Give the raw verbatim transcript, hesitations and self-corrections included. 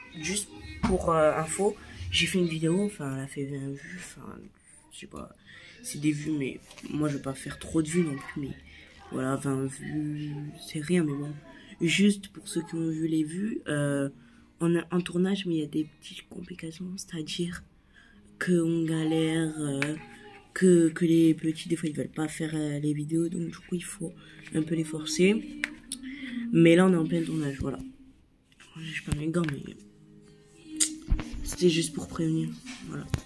juste pour euh, info, j'ai fait une vidéo, enfin elle a fait vingt vues, enfin je sais pas, c'est des vues, mais moi je vais pas faire trop de vues non plus, mais voilà, vingt vues, c'est rien, mais bon. Juste pour ceux qui ont vu les vues, euh, on a un tournage, mais il y a des petites complications, c'est-à-dire qu'on galère, euh, que, que les petits, des fois, ils veulent pas faire euh, les vidéos, donc du coup, il faut un peu les forcer. Mais là, on est en plein tournage, voilà. J'ai pas mes gants, mais c'était juste pour prévenir, voilà.